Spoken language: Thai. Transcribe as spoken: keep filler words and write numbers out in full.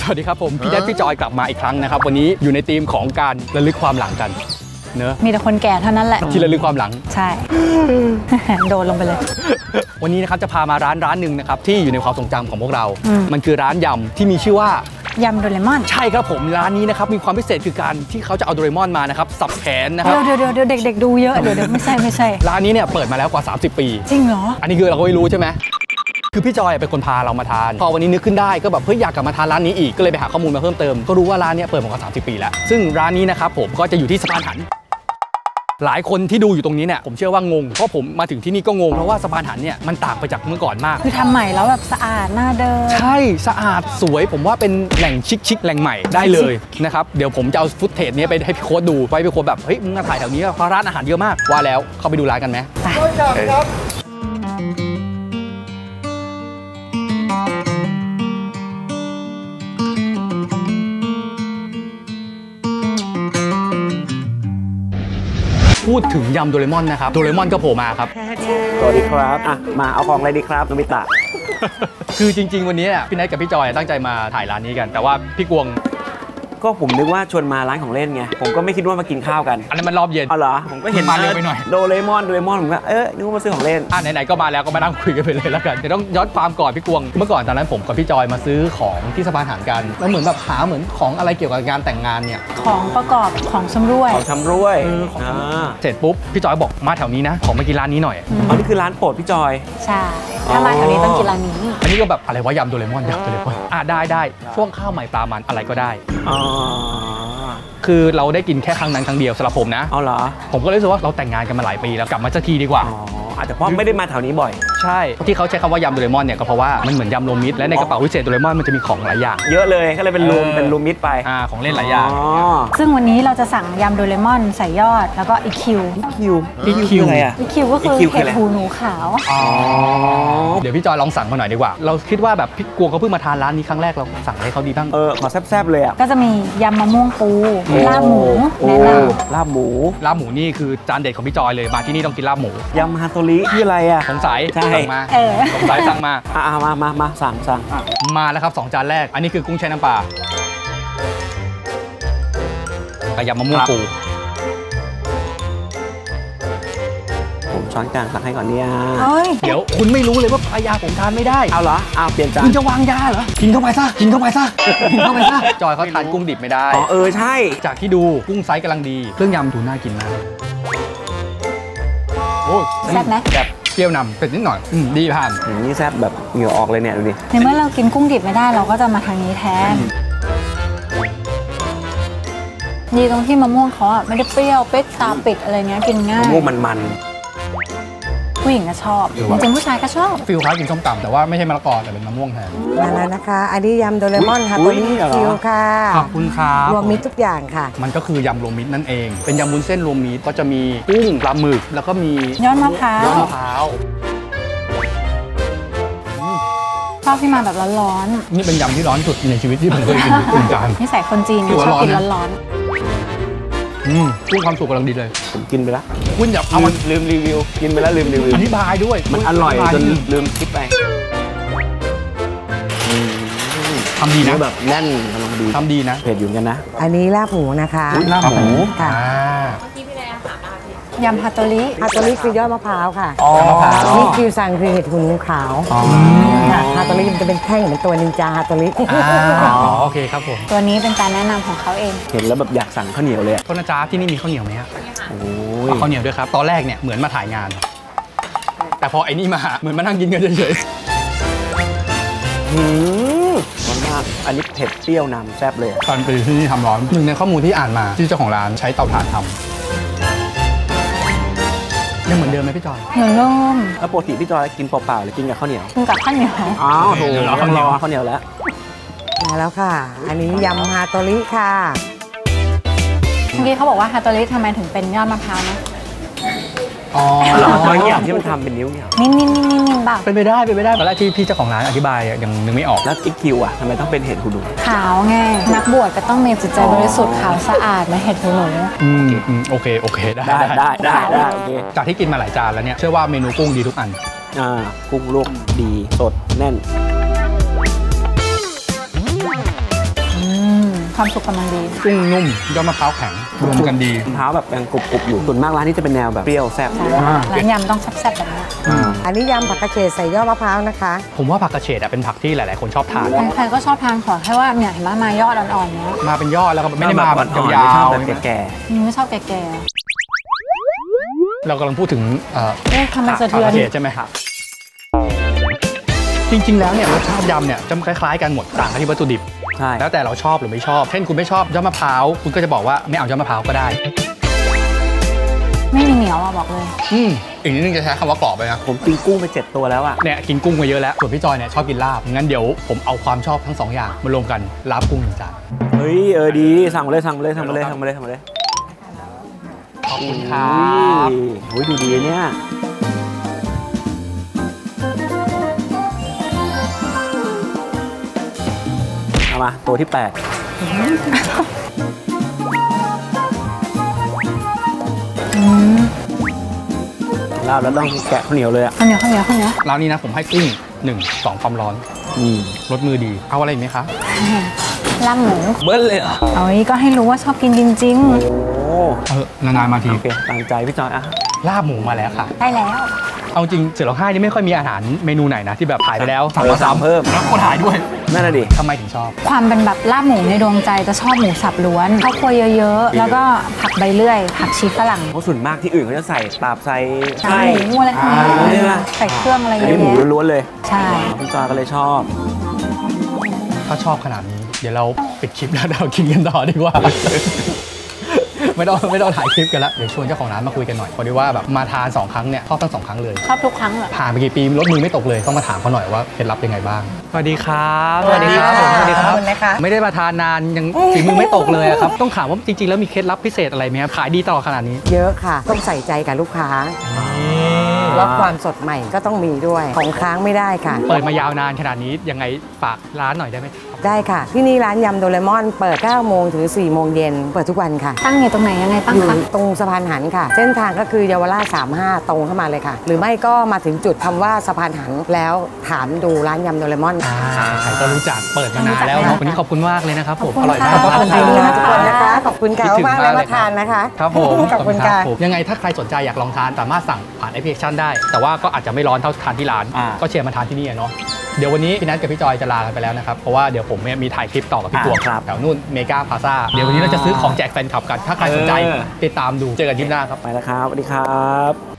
วัสดีครับผมพี่แดดพี่จอยกลับมาอีกครั้งนะครับวันนี้อยู่ในธีมของการระลึกความหลังกันเนอะมีแต่คนแก่เท่านั้นแหละที่ระลึกความหลังใช่ โดนลงไปเลยวันนี้นะครับจะพามาร้านร้านหนึ่งนะครับที่อยู่ในความทรงจำของพวกเรา มันคือร้านยำที่มีชื่อว่ายำโดเรมอนใช่ครับผมร้านนี้นะครับมีความพิเศษคือการที่เขาจะเอาโดเรมอนมานะครับสับแขนนะครับเดี๋ยวเดี๋ยวเดี๋ยวเด็กๆดูเยอะเดี๋ยวเดี๋ยวไม่ใช่ไม่ใช่ร้านนี้เนี่ยเปิดมาแล้วกว่าสามสิบปีจริงเหรออันนี้คือเราก็ไม่รู้ใช่ไหมคือพี่จอยเป็นคนพาเรามาทานพอวันนี้นึกขึ้นได้ก็แบบเฮ้ยอยากกลับมาทานร้านนี้อีกก็เลยไปหาข้อมูลมาเพิ่มเติมก็รู้ว่าร้านนี้เปิดมากว่าสามสิบปีแล้วซึ่งร้านนี้นะครับผมก็จะอยู่ที่สะพานหันหลายคนที่ดูอยู่ตรงนี้เนี่ยผมเชื่อว่างงเพราะผมมาถึงที่นี่ก็งงเพราะว่าสะพานหันเนี่ยมันต่างไปจากเมื่อก่อนมากคือทำใหม่แล้วแบบสะอาดน่าเดินใช่สะอาดสวยผมว่าเป็นแหล่งชิคๆแหล่งใหม่ได้เลยนะครับเดี๋ยวผมจะเอาฟุตเทจนี้ไปให้พี่โค้ดดูไปพี่โค้ดแบบเฮ้ยมึงมาถ่ายแถวนี้เพราะร้านอาหารเยอะมากว่าแล้วเข้าไปดูร้านกันไหมครับพูดถึงยำโดเรมอนนะครับโดเรมอนก็โผล่มาครับสวัสดีครับอ่ะมาเอาของอะไรดีครับโนบิตะคือจริงๆวันนี้พี่นัทกับพี่จอยตั้งใจมาถ่ายร้านนี้กันแต่ว่าพี่กวงก็ผมนึกว่าชวนมาร้านของเล่นไงผมก็ไม่คิดว่ามากินข้าวกันอันนั้นมันรอบเย็นอ๋อเหรอผมก็เห็นมาเร็วไปหน่อยโดเรมอนโดเรมอนผมก็เอ๊ะนึกว่ามาซื้อของเล่นอ่ะไหนๆก็มาแล้วก็มานั่งคุยกันไปเลยแล้วกันเดี๋ยวต้องย้อนความก่อนพี่กวงเมื่อก่อนตอนนั้นผมกับพี่จอยมาซื้อของที่สะพานหันกันแล้วเหมือนแบบหาเหมือนของอะไรเกี่ยวกับงานแต่งงานเนี่ยของประกอบของชำร่วยของชำร่วยเสร็จปุ๊บพี่จอยบอกมาแถวนี้นะขอมากินร้านนี้หน่อยอ๋อนี่คือร้านโปรดพี่จอยใช่ถ้ามาแถวนี้ต้องกินร้านนี้อันนี้ก็แบบอะไรวะยำโดเรมอนยำโดเรมอนอ่ะได้ได้ช่วงข้าวใหม่ปลามันอะไรก็ได้อ๋อคือเราได้กินแค่ครั้งนั้นครั้งเดียวสำหรับผมนะเอาเหรอผมก็รู้สึกว่าเราแต่งงานกันมาหลายปีแล้วกลับมาสักทีดีกว่าอ๋ออาจจะเพราะไม่ได้มาแถวนี้บ่อยใช่ที่เขาใช้คำว่ายำโดเรมอนเนี่ยก็เพราะว่ามันเหมือนยำรวมมิตรและในกระเป๋าวิเศษโดเรมอนมันจะมีของหลายอย่างเยอะเลยก็เลยเป็นรวมเป็นรวมมิตรไปอ่าของเล่นหลายอย่างซึ่งวันนี้เราจะสั่งยำโดเรมอนใส่ยอดแล้วก็อีคิวอีคิวอีคิวอะไรอ่ะอีคิวก็คือเห็ดหูหนูขาวอ๋อเดี๋ยวพี่จอยลองสั่งมาหน่อยดีกว่าเราคิดว่าแบบพี่กวงเขาเพิ่งมาทานร้านนี้ครั้งแรกเราสั่งให้เขาดีบ้างเออขอแซ่บๆเลยอ่ะก็จะมียำมะม่วงปูลาบหมูแนะนำลาบหมูลาบหมูนี่คือจานเด็ดของพี่จอยเลยมาที่นี่ต้องกินลาบหมูยำฮาโตริที่อะไรอ่ะสงสัยสั่งมาสงสัยสั่งมาอ่ามามามาสั่งสั่งมาแล้วครับสองจานแรกอันนี้คือกุ้งแช่น้ำปลากับยำมะม่วงปูผมช้อนกลางตักให้ก่อนเนี่ยเดี๋ยวคุณไม่รู้เลยว่าปลายาผมทานไม่ได้เอาเหรอเอาเปลี่ยนจานคุณจะวางยาเหรอกินเข้าไปซะกินเข้าไปซะกินเข้าไปซะจอยเขาทานกุ้งดิบไม่ได้อ๋อเออใช่จากที่ดูกุ้งไซส์กำลังดีเครื่องยำดูน่ากินมากโอ้แซ่บไหมแบบเปรี้ยวนำเผ็ดนิดหน่อยดีผ่านนี่แซ่บแบบเหงื่อออกเลยเนี่ยดูดิในเมื่อเรากินกุ้งดิบไม่ได้เราก็จะมาทางนี้แทนดีตรงที่มะม่วงเขาอ่ะไม่ได้เปรี้ยวเป๊กตาปิดอะไรเงี้ยกินง่ายมะม่วงมันๆผู้หญิงก็ชอบจริงผู้ชายก็ชอบฟิลคล้ายกินส้มตำแต่ว่าไม่ใช่มะละกอแต่เป็นมะม่วงแทนมาแล้วนะคะอันนี้ยำโดเรมอนค่ะตัวนี้คิวค่ะขอบคุณครับรวมมิตรทุกอย่างค่ะมันก็คือยำรวมมิตรนั่นเองเป็นยำวุ้นเส้นรวมมิตรก็จะมีกุ้งปลาหมึกแล้วก็มียอดมะพร้าวยอดมะพร้าวชอบที่มาแบบร้อนๆนี่เป็นยำที่ร้อนสุดในชีวิตที่ผมเคยกินเป็นจานนี่ใส่คนจีนชอบกินร้อนอืมกุ้งความสุกกำลังดีเลยผมกินไปแล้วคุณอย่าเอามันลืมรีวิวกินไปแล้วลืมรีวิวอธิบายด้วยมันอร่อยจนลืมคิดไปทำดีนะแบบแน่นกำลังดีทำดีนะเผ็ดอยู่กันนะอันนี้ลาบหมูนะคะลาบหมูค่ะยำฮาโตริฮาโตริคือยอดมะพร้าวค่ะมะพร้าวนี่คิวซังคือเห็ดหูหนูขาวค่ะฮาโตริมันจะเป็นแท่งเหมือนตัวนินจาฮาโตริอ๋อโอเคครับผมตัวนี้เป็นการแนะนำของเขาเองเห็นแล้วแบบอยากสั่งข้าวเหนียวเลยโทษนะจ๊ะที่นี่มีข้าวเหนียวไหมฮะโอ้ยข้าวเหนียวด้วยครับตอนแรกเนี่ยเหมือนมาถ่ายงานแต่พอไอ้นี่มาเหมือนมานั่งกินกันเฉยๆหืมร้อนมากอันนี้เผ็ดเปรี้ยวนำแซ่บเลยตอนไปที่นี่ทำร้อนหนึ่งในข้อมูลที่อ่านมาที่เจ้าของร้านใช้เตาถ่านทำยังเหมือนเดิมไหมพี่จอยเหมือนเดิมแล้วปกติพี่จอยกินเปล่าๆหรือกินกับข้าวเหนียวกินกับข้าวเหนียวอ้าวถูกแล้วข้าวเหนียวข้าวเหนียวแล้วมาแล้วค่ะอันนี้ยำฮาโตริค่ะเมื่อกี้เขาบอกว่าฮาโตริทำไมถึงเป็นยอดมะพร้าวนะอ๋อตัวอย่างที่มันทำเป็นนิ้วเนี่ยนิ่มๆๆๆบ้างเป็นไปได้เป็นไปได้ตอนแรกที่พี่เจ้าของร้านอธิบายยังนึกไม่ออกแล้วอีคิวอ่ะทำไมต้องเป็นเห็ดหูหนูขาวไงนักบวชก็ต้องมีจิตใจบริสุทธิ์ขาวสะอาดเหมือนเห็ดหูหนูอืมอืมโอเคโอเคได้ได้ได้ได้ได้โอเคจากที่กินมาหลายจานแล้วเนี่ยเชื่อว่าเมนูกุ้งดีทุกอันอ่ากุ้งลวกดีสดแน่นความสุกกำลังดีกุ้งนุ่มยอดมะพร้าวแข็งรวมกันดีมะพร้าวแบบยังกรุบๆอยู่ส่วนมากร้านนี้จะเป็นแนวแบบเปรี้ยวแซ่บร้านยำต้องแซ่บๆแบบนี้อันนี้ยำผักกระเฉดใส่ยอดมะพร้าวนะคะผมว่าผักกระเฉดอะเป็นผักที่หลายๆคนชอบทานใครๆก็ชอบทานขอแค่ว่าเนี่ยเห็นไหมมายอดอ่อนๆเนี้ยมาเป็นยอดแล้วก็ไม่ได้มาแบบอ่อนๆยาวไม่ชอบแบบแก่นี่ไม่ชอบแก่ๆเรากำลังพูดถึงเอ่อๆเอ๊ะทำไมสะผักเทือก นระเฉดใช่ไหมครับจริงๆแล้วเนี่ยรสชาติยำเนี่ยจะคล้ายๆกันหมดต่างกันที่วัตถุดิบๆใช่แล้วแต่เราชอบหรือไม่ชอบเช่นคุณไม่ชอบยอดมะพร้าวคุณก็จะบอกว่าไม่เอายอดมะพร้าวก็ได้ไม่มีเหนียวอ่ะบอกเลยอืมอีกนิดนึงจะใช้คำว่ากรอบไปนะผมกินกุ้งไปเจ็ดตัวแล้วอ่ะเนี่ยกินกุ้งมาเยอะแล้วส่วนพี่จอยเนี่ยชอบกินลาบงั้นเดี๋ยวผมเอาความชอบทั้งสองอย่างมารวมกันลาบกุ้งหนึ่งจานเฮ้ยเออดีสั่งมาเลยสั่งมาเลยสั่งมาเลยสั่งมาเลยสั่งมาเลยขอบคุณครับโอ้ยดูดีเนี่ยเอามาตัวที่แปดลาบแล้วต้องแกะข้าวเหนียวเลยอ่ะข้าวเหนียวข้าวเหนียวข้าวเหนียวร้านนี้นะผมให้กุ้งหนึ่งสองความร้อนอืมรสมือดีเอาอะไรอีกไหมคะลาบหมูเบิ้ลเลยเหรอเอาอีกก็ให้รู้ว่าชอบกินจริงโอ้เออนานๆมาทีโอเคตามใจพี่จอยอ่ะลาบหมูมาแล้วค่ะๆ ได้แล้วเอาจริงเสือร้องไห้นี่ไม่ค่อยมีอาหารเมนูไหนนะที่แบบถ่ายไปแล้วสั่งมาซ้ำเพิ่มแล้วก็ถ่ายด้วยนั่นน่ะดิทำไมถึงชอบความเป็นแบบลาบหมูในดวงใจจะชอบหมูสับล้วนข้าวคั่วเยอะๆ แล้วก็ผักใบเลื่อย ผักชีฝรั่งเพราะส่วนมากที่อื่นเขาจะใส่ตับใส่ใส่หมูอะไรพวกนี้อ่าเนี่ยใส่เครื่องอะไรอันเยนี้อะหมูแยะล้วนๆเลยใช่พี่จอยก็เลยชอบถ้าชอบขนาดนี้ เดี๋ยวเราปิดคลิปแล้วเรากินกันต่อดีกว่า ไม่ต้องไม่ต้องถ่ายคลิปกันแล้วเดี๋ยวชวนเจ้าของร้านมาคุยกันหน่อยพอดีว่าแบบมาทานสองครั้งเนี่ยชอบทั้งสองครั้งเลยชอบทุกครั้งเหรอผ่านไปกี่ปีรถมือไม่ตกเลยต้องมาถามเขาหน่อยว่าเคล็ดลับยังไงบ้างสวัสดีครับสวัสดีครับสวัสดีครับขอบคุณนะคะไม่ได้มาทานนานยังฝีมือไม่ตกเลยอะครับต้องถามว่าจริงๆแล้วมีเคล็ดลับพิเศษอะไรไหมครับขายดีตลอดขนาดนี้เยอะค่ะ ต้องใส่ใจกับลูกค้าแล้วความสดใหม่ก็ต้องมีด้วย ของค้างไม่ได้ค่ะเปิดมายาวนานขนาดนี้ยังไงฝากร้านหน่อยได้ไหมครับได้ค่ะ ที่นี่ร้านยำโดเรมอนเปิดเก้าโมงถึงสี่โมงเย็นเปิดทุกวันค่ะตั้งอยู่ตรงไหนยังไงตั้งอยู่คะตรงสะพานหันค่ะ เส้นทางก็คือเยาวราชสามห้าตรงเข้ามาเลยค่ะ หรือไม่ก็มาถึงจุดคำว่าสะพานหันแล้วถามดูร้านยำโดเรมอนอ่าใครๆก็รู้จักเปิดมานานแล้วเนาะวันนี้ขอบคุณมากเลยนะครับผมอร่อยมากขอบคุณดีนะทุกคนนะคะ ขอบคุณค่ะคิดถึงมากเลยมากเลยมาทานนะคะครับผมขอบคุณค่ะรับผมยังไงถ้าใครสนใจอยากลองทานสามารถสั่งผ่านแอปพลิเคชันได้ แต่ว่าก็อาจจะไม่ร้อนเท่าทานที่ร้านอ่าก็เชียร์มาทานที่นี่อะเนาะเดี๋ยววันนี้พี่นัทกับพี่จอยจะลากันไปแล้วนะครับเพราะว่าเดี๋ยวผมเนี่ยมีถ่ายคลิปต่อกับพี่ตัวอ่าครับแถวนู่นเมกาพาซาเดี๋ยววันนี้เราจะซื้อของแจกแฟนคลับกันถ้าใครสนใจเออติดตามดูเจอกันที่หน้าครับไปแล้วครับสวัสดีครับ